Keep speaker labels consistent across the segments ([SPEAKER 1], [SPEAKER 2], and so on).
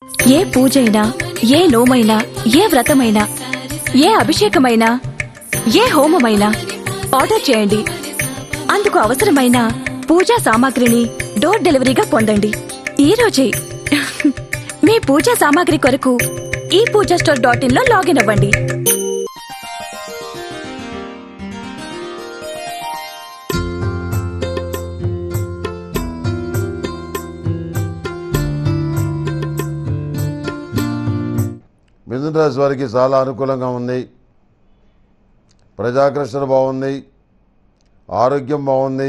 [SPEAKER 1] ఏ పూజైనా, ఏ నోమైనా, ఏ వ్రతమైనా, ఏ అభిషేకమైనా, ఏ హోమమైనా ఆర్డర్ చేయండి. అందుకు అవసరమైన పూజా సామాగ్రిని డోర్ డెలివరీగా పొందండి. ఈ రోజే మీ పూజా సామాగ్రి కొరకు ePoojaStore.in లో లాగిన్ అవ్వండి.
[SPEAKER 2] మిథున రాశి వారికి చాలా అనుకూలంగా ఉంది. ప్రజాకర్షణ బాగుంది, ఆరోగ్యం బాగుంది,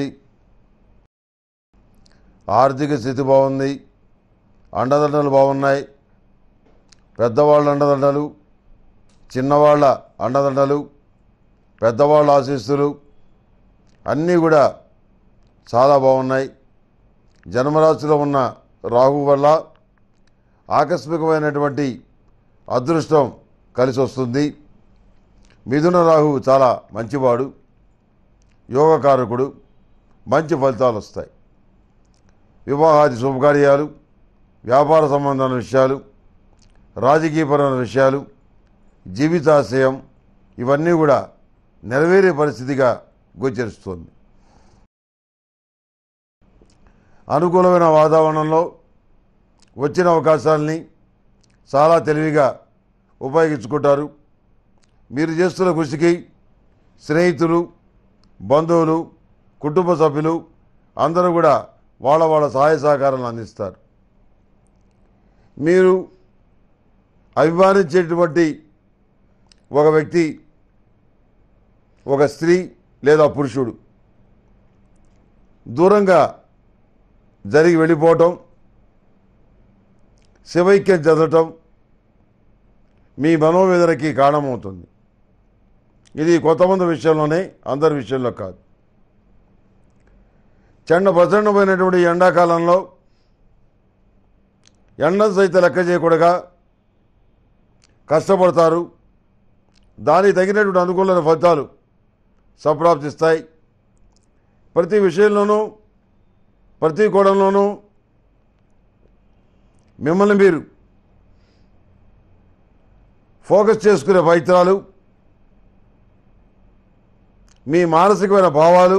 [SPEAKER 2] ఆర్థిక స్థితి బాగుంది, అండదండలు బాగున్నాయి. పెద్దవాళ్ళ అండదండలు, చిన్నవాళ్ళ అండదండలు, పెద్దవాళ్ళ ఆశీస్సులు అన్నీ కూడా చాలా బాగున్నాయి. జన్మరాశిలో ఉన్న రాహు వల్ల ఆకస్మికమైనటువంటి అదృష్టం కలిసి వస్తుంది. మిథున రాహు చాలా మంచివాడు, యోగకారకుడు, మంచి ఫలితాలు వస్తాయి. వివాహాది శుభకార్యాలు, వ్యాపార సంబంధమైన విషయాలు, రాజకీయపరమైన విషయాలు, జీవితాశయం ఇవన్నీ కూడా నెరవేరే పరిస్థితిగా గోచరిస్తుంది. అనుకూలమైన వాతావరణంలో వచ్చిన అవకాశాలని చాలా తెలివిగా ఉపయోగించుకుంటారు. మీరు చేస్తున్న కృషికి స్నేహితులు, బంధువులు, కుటుంబ సభ్యులు అందరూ కూడా వాళ్ళ వాళ్ళ సహాయ సహకారాలను అందిస్తారు. మీరు అభిమానించేటువంటి ఒక వ్యక్తి, ఒక స్త్రీ లేదా పురుషుడు దూరంగా జరిగి వెళ్ళిపోవటం, శివైక్యం చెందటం మీ మనోవేదనకి కారణమవుతుంది. ఇది కొంతమంది విషయంలోనే, అందరి విషయంలో కాదు. ప్రచండమైనటువంటి ఎండాకాలంలో ఎండను సైతం లెక్క చేయకూడగా కష్టపడతారు. దానికి తగినటువంటి అనుకూలమైన ఫలితాలు సంప్రాప్తిస్తాయి. ప్రతి విషయంలోనూ, ప్రతి కోణంలోనూ మిమ్మల్ని మీరు ఫోకస్ చేసుకునే ప్రయత్నాలు, మీ మానసికమైన భావాలు,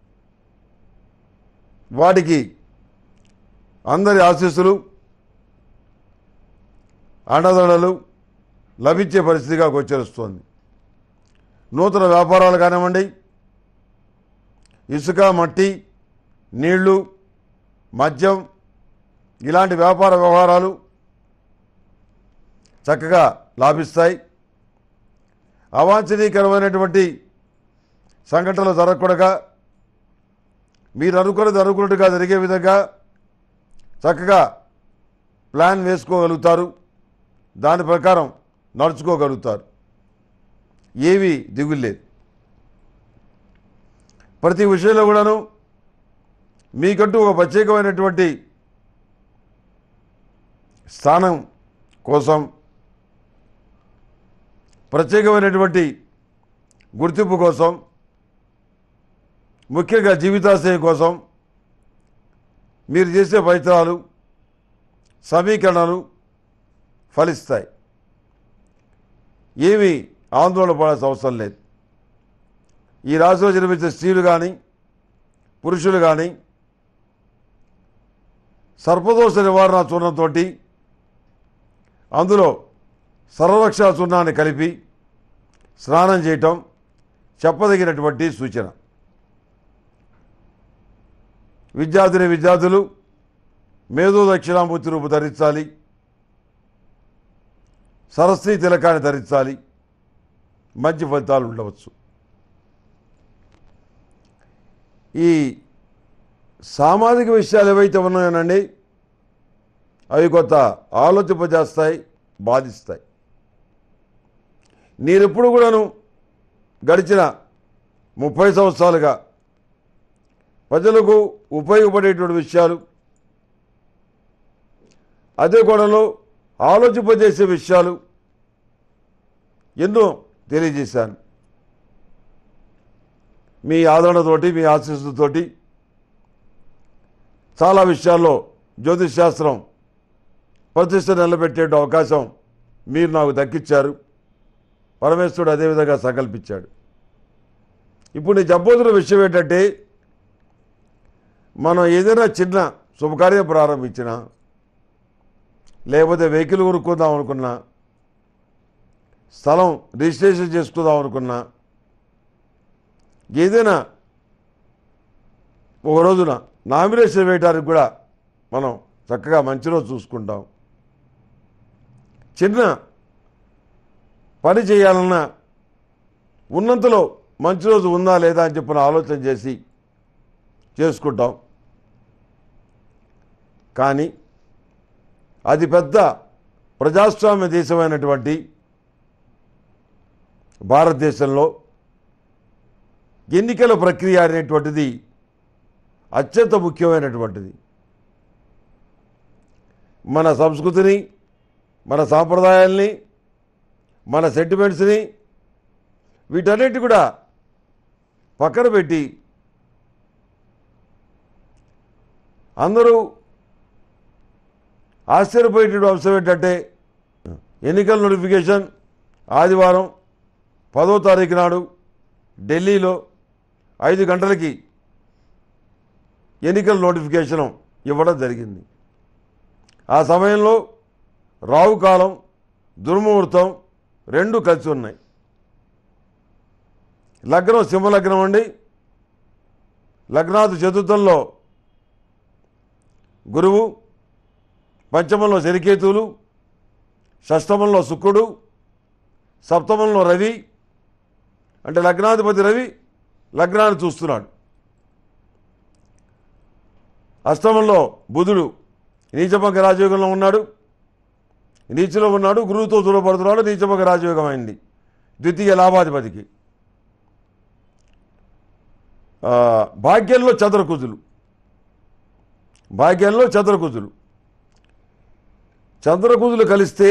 [SPEAKER 2] వాటికి అందరి ఆశీస్సులు, అండదండలు లభించే పరిస్థితిగా గోచరిస్తోంది. నూతన వ్యాపారాలు కానివ్వండి, ఇసుక, మట్టి, నీళ్లు, మద్యం ఇలాంటి వ్యాపార వ్యవహారాలు చక్కగా లాభిస్తాయి. అవాంఛనీయకరమైనటువంటి సంఘటనలు జరగకూడగా మీరు అనుకున్నట్టుగా జరిగే విధంగా చక్కగా ప్లాన్ వేసుకోగలుగుతారు. దాని ప్రకారం నడుచుకోగలుగుతారు. ఏవి దిగులేదు. ప్రతి విషయంలో కూడాను మీకంటూ ఒక ప్రత్యేకమైనటువంటి స్థానం కోసం, ప్రత్యేకమైనటువంటి గుర్తింపు కోసం, ముఖ్యంగా జీవితాశయం కోసం మీరు చేసే ప్రయత్నాలు, సమీకరణలు ఫలిస్తాయి. ఏమీ ఆందోళన పడాల్సిన అవసరం లేదు. ఈ రాశిలో జన్మించే స్త్రీలు కానీ, పురుషులు కానీ సర్పదోష నివారణ చూర్ణంతో అందులో సర్వరక్షా చూర్ణాన్ని కలిపి స్నానం చేయటం చెప్పదగినటువంటి సూచన. విద్యార్థులు మేధో దక్షిణామూర్తి రూపు ధరించాలి. సరస్వతి తిలకాన్ని ధరించాలి. మంచి ఫలితాలు ఉండవచ్చు. ఈ సామాజిక విషయాలు ఏవైతే ఉన్నాయోనండి, అవి కొంత ఆలోచింపజేస్తాయి, బాధిస్తాయి. నేనెప్పుడు కూడాను గడిచిన 30 సంవత్సరాలుగా ప్రజలకు ఉపయోగపడేటువంటి విషయాలు, అదే కోణంలో ఆలోచింపజేసే విషయాలు ఎన్నో తెలియజేశాను. మీ ఆదరణతోటి, మీ ఆశీస్సులతోటి చాలా విషయాల్లో జ్యోతిష్ శాస్త్రం ప్రతిష్ట నిలబెట్టే అవకాశం మీరు నాకు దక్కించారు. పరమేశ్వరుడు అదేవిధంగా సంకల్పించాడు. ఇప్పుడు నేను చెప్పబోతున్న విషయం ఏంటంటే, మనం ఏదైనా చిన్న శుభకార్యం ప్రారంభించినా, లేకపోతే వెహికల్ కొనుక్కుందాం అనుకున్నా, స్థలం రిజిస్ట్రేషన్ చేసుకుందాం అనుకున్నా, ఏదైనా ఒక రోజున నామినేషన్ వేయడానికి కూడా మనం చక్కగా మంచి రోజు చూసుకుంటాం. చిన్న పని చేయాలన్నా ఉన్నంతలో మంచి రోజు ఉందా లేదా అని చెప్పిన ఆలోచన చేసి చేసుకుంటాం. కానీ అది పెద్ద ప్రజాస్వామ్య దేశమైనటువంటి భారతదేశంలో ఎన్నికల ప్రక్రియ అనేటువంటిది అత్యంత ముఖ్యమైనటువంటిది. మన సంస్కృతిని, మన సాంప్రదాయాల్ని, మన సెంటిమెంట్స్ని వీటన్నిటి కూడా పక్కన పెట్టి అందరూ ఆశ్చర్యపోయేటువంటి అంశం ఏంటంటే, ఎన్నికల నోటిఫికేషన్ ఆదివారం 10వ తారీఖు నాడు ఢిల్లీలో 5 గంటలకి ఎన్నికల నోటిఫికేషన్ ఇవ్వడం జరిగింది. ఆ సమయంలో రావుకాలం, దుర్ముహూర్తం రెండు కలిసి ఉన్నాయి. లగ్నం సింహలగ్నం అండి. లగ్నాది చతుర్థంలో గురువు, పంచమంలో శనికేతువులు, షష్టమంలో శుక్రుడు, సప్తమంలో రవి. అంటే లగ్నాధిపతి రవి లగ్నాన్ని చూస్తున్నాడు. అష్టమంలో బుధుడు నీచభంగ రాజయోగంలో ఉన్నాడు, నీచలో ఉన్నాడు, గురువుతో చూడబడుతున్నాడు. నీచభంగ రాజయోగం అయింది ద్వితీయ లాభాధిపతికి. భాగ్యంలో చంద్రకుజులు, భాగ్యంలో చంద్రకుజులు. చంద్రకుజులు కలిస్తే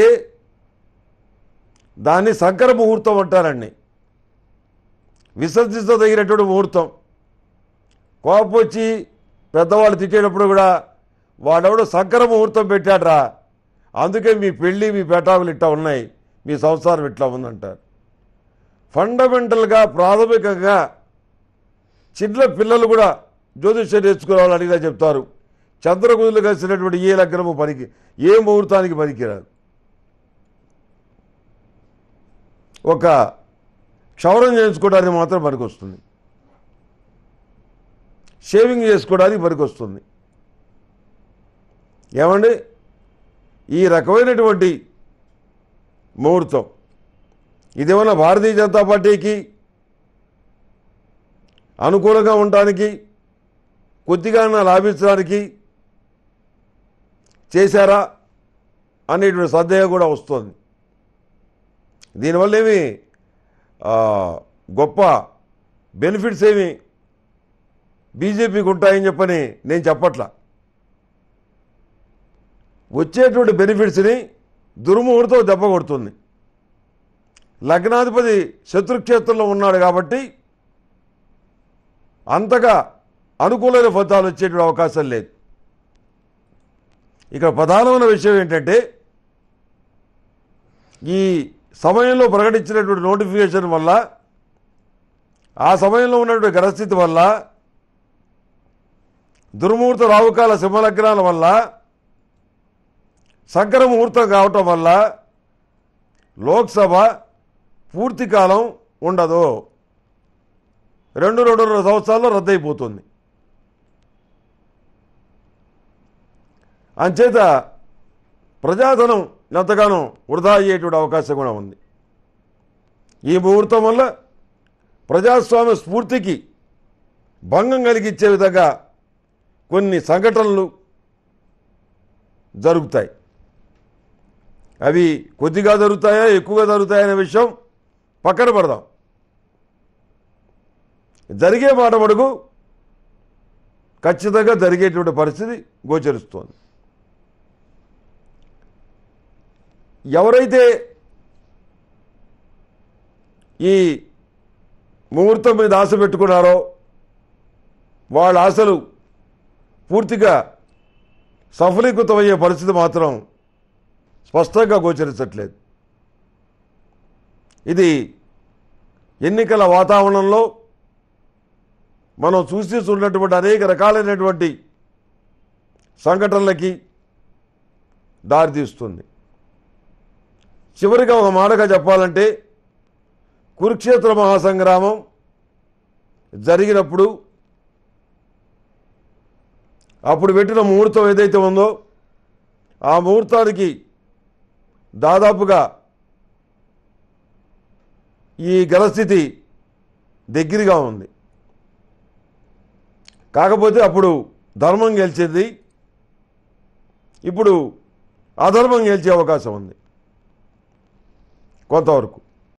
[SPEAKER 2] దాన్ని సంకర ముహూర్తం అంటారండి. విసర్జించదగినటువంటి ముహూర్తం. కోపం వచ్చి పెద్దవాళ్ళు తిట్టేటప్పుడు కూడా వాడెవడో సంకర ముహూర్తం పెట్టాడ్రా, అందుకే మీ పెళ్ళి మీ పెటాకులు ఇట్లా ఉన్నాయి, మీ సంసారం ఇట్లా ఉందంటారు. ఫండమెంటల్గా ప్రాథమికంగా చిన్న పిల్లలు కూడా జ్యోతిష్యం నేర్చుకోవాలని అడిగినా చెప్తారు, చంద్రకుజులు కలిసినటువంటి ఏ లగ్నము పనికి, ఏ ముహూర్తానికి పనికిరాదు. ఒక క్షౌరం చేయించుకోవడానికి మాత్రం పనికొస్తుంది, షేవింగ్ చేసుకోవడానికి పనికొస్తుంది. ఏమండి, ఈ రకమైనటువంటి ముహూర్తం ఇదేమన్నా భారతీయ జనతా పార్టీకి అనుకూలంగా ఉండటానికి, కొద్దిగా లాభించడానికి చేశారా అనేటువంటి సందేహం కూడా వస్తుంది. దీనివల్ల ఏమి గొప్ప బెనిఫిట్స్ ఏమి బీజేపీకి ఉంటాయని చెప్పని నేను చెప్పట్లా. వచ్చేటువంటి బెనిఫిట్స్ని దుర్ముహూర్తం దెబ్బ కొడుతుంది. లగ్నాధిపతి శత్రుక్షేత్రంలో ఉన్నాడు కాబట్టి అంతగా అనుకూలమైన ఫలితాలు వచ్చేటువంటి అవకాశం లేదు. ఇక ప్రధానమైన విషయం ఏంటంటే, ఈ సమయంలో ప్రకటించినటువంటి నోటిఫికేషన్ వల్ల, ఆ సమయంలో ఉన్నటువంటి గ్రహస్థితి వల్ల, దుర్ముహూర్త రావుకాల సింహలగ్నాల వల్ల, సంకర ముహూర్తం కావటం వల్ల లోక్సభ పూర్తి కాలం ఉండదు. 2-2.5 సంవత్సరాల్లో రద్దయిపోతుంది. అంచేత ప్రజాధనం ఎంతగానో వృధా అయ్యేటువంటి అవకాశం కూడా ఉంది. ఈ ముహూర్తం వల్ల ప్రజాస్వామ్య స్ఫూర్తికి భంగం కలిగించే విధంగా కొన్ని సంఘటనలు జరుగుతాయి. అవి కొద్దిగా జరుగుతాయా, ఎక్కువగా జరుగుతాయనే విషయం పక్కన పెడదాం. జరిగే మాట మడుగు ఖచ్చితంగా జరిగేటువంటి పరిస్థితి గోచరిస్తోంది. ఎవరైతే ఈ ముహూర్తం మీద ఆశ పెట్టుకున్నారో వాళ్ళ ఆశలు పూర్తిగా సఫలీకృతమయ్యే పరిస్థితి మాత్రం స్పష్టంగా గోచరించట్లేదు. ఇది ఎన్నికల వాతావరణంలో మనం చూస్తున్నటువంటి అనేక రకాలైనటువంటి సంఘటనలకి దారితీస్తుంది. చివరిగా ఒక మాటగా చెప్పాలంటే, కురుక్షేత్ర మహాసంగ్రామం జరిగినప్పుడు అప్పుడు పెట్టిన ముహూర్తం ఏదైతే ఉందో ఆ ముహూర్తానికి దాదాపుగా ఈ గ్రహస్థితి దగ్గరగా ఉంది. కాకపోతే అప్పుడు ధర్మం గెలిచేది, ఇప్పుడు అధర్మం గెలిచే అవకాశం ఉంది కొంతవరకు.